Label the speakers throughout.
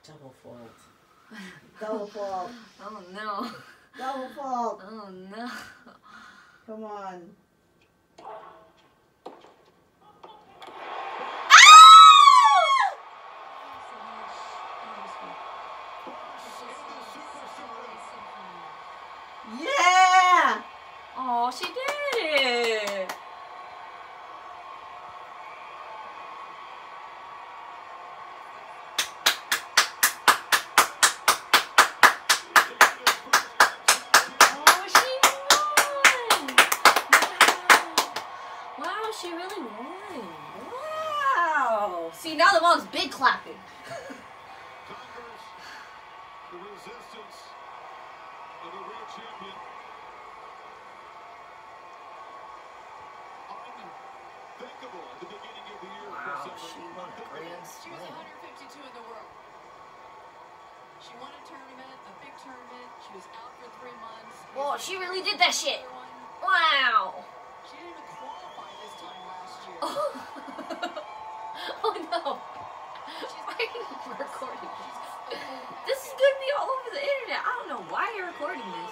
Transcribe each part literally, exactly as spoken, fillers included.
Speaker 1: Double fault. Double fault.
Speaker 2: Oh no.
Speaker 1: Double fault.
Speaker 2: Oh no.
Speaker 1: Come on. Yeah!
Speaker 2: Oh, she did it. She really won. Wow. See, now the mom's big clapping.
Speaker 3: Conquers the resistance of the world champion. Unthinkable at the beginning of the year.
Speaker 2: Wow, she won a grand
Speaker 4: She was
Speaker 2: slam.
Speaker 4: one fifty-two in the world. She won a tournament, a big tournament. She was out for three months.
Speaker 2: Whoa, she really did that shit. Wow.
Speaker 4: She didn't even qualify this time last year.
Speaker 2: Oh, oh no. Why are you recording this? This is going to be all over the internet. I don't know why you're recording this.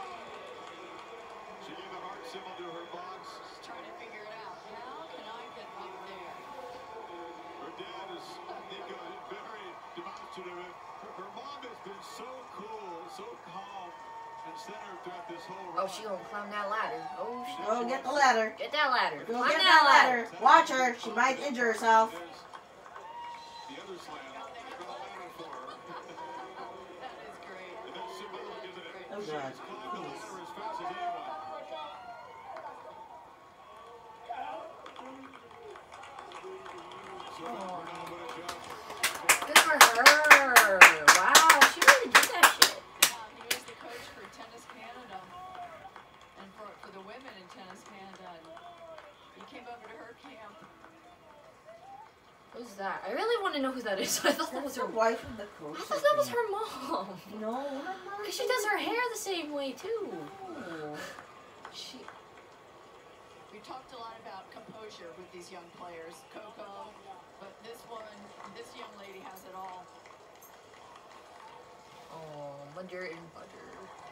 Speaker 3: She gave a heart symbol to her box.
Speaker 4: She's trying to figure it out. How can I get up there?
Speaker 3: Her dad is, I think, uh, very demonstrative. Her, her mom has been so cool, so calm, and centered throughout this whole run.
Speaker 2: Oh, she gonna climb that ladder. Oh, she
Speaker 1: Go get the ladder.
Speaker 2: Get that ladder.
Speaker 1: Go
Speaker 2: climb
Speaker 1: get
Speaker 2: that,
Speaker 1: that
Speaker 2: ladder.
Speaker 1: ladder. Watch her. She might injure herself.
Speaker 3: There's the other slam. They're going to ladder for her.
Speaker 4: That is great.
Speaker 3: And that's symbolic, isn't it?
Speaker 1: Oh, God.
Speaker 3: She's climbed the ladder as fast as anyone. So, Ronaldo, what a job.
Speaker 2: Good for her. Wow, she really did that shit.
Speaker 4: Yeah, he was the coach for Tennis Canada and for, for the women in Tennis Canada. And he came over to her camp.
Speaker 2: Who's that? I really want to know who that is. I thought that was
Speaker 1: That's
Speaker 2: her
Speaker 1: the wife of the coach.
Speaker 2: I thought that was her mom.
Speaker 1: No, her mom.
Speaker 2: Because she does her hair the same way, too.
Speaker 1: Oh.
Speaker 2: She...
Speaker 4: We talked a lot about composure with these young players, Coco, but this woman, this young lady has it all.
Speaker 2: Oh, butter and butter.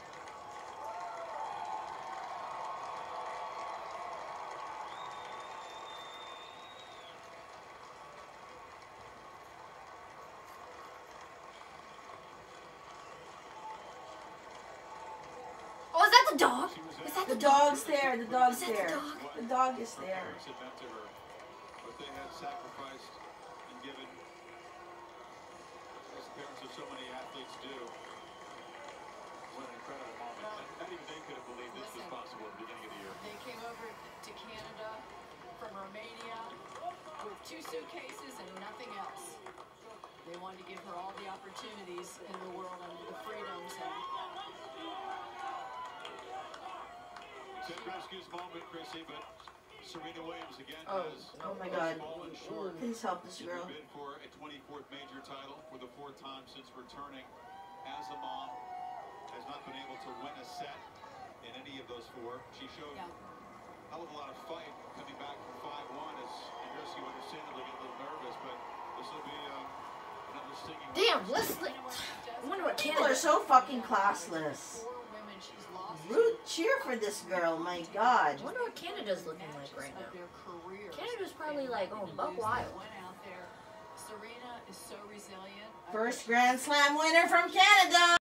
Speaker 2: Oh, is that the dog? Is that
Speaker 1: The
Speaker 2: the dog?
Speaker 1: dog's there. The dog's
Speaker 2: Is that the
Speaker 1: there.
Speaker 2: dog?
Speaker 1: The dog is there.
Speaker 3: Parents had meant to her, what they had sacrificed and given, as the parents of so many athletes do. What an incredible moment. And not even they could have believed this was possible at the beginning of the year.
Speaker 4: They came over to Canada from Romania with two suitcases and nothing else. They wanted to give her all the opportunities in the world and the freedoms. And
Speaker 3: Andreescu's moment, Chrissy, but Serena Williams again
Speaker 2: Oh,
Speaker 3: has
Speaker 1: Oh my God.
Speaker 3: fallen short.
Speaker 1: Please help this
Speaker 3: In
Speaker 1: girl.
Speaker 3: her bid for a twenty-fourth major title for the fourth time since returning as a mom. Has not been able to win a set in any of those four. She showed
Speaker 4: yeah.
Speaker 3: a hell of a lot of fight coming back from five one as Andreescu understandably get a little nervous, but this will be uh, another stinging.
Speaker 2: Damn, Leslie. I wonder what
Speaker 1: People are
Speaker 2: Canada...
Speaker 1: so fucking classless.
Speaker 4: Four women she's lost
Speaker 1: Root cheer for this girl. My God.
Speaker 2: I wonder what Canada's looking like right
Speaker 4: of
Speaker 2: now.
Speaker 4: their careers.
Speaker 2: Canada's probably
Speaker 4: They
Speaker 2: like
Speaker 4: wanted
Speaker 2: going
Speaker 4: to
Speaker 2: buck
Speaker 4: lose. They
Speaker 2: wild.
Speaker 4: went out there. Serena is so resilient. I
Speaker 1: First
Speaker 4: wish-
Speaker 1: Grand Slam winner from Canada.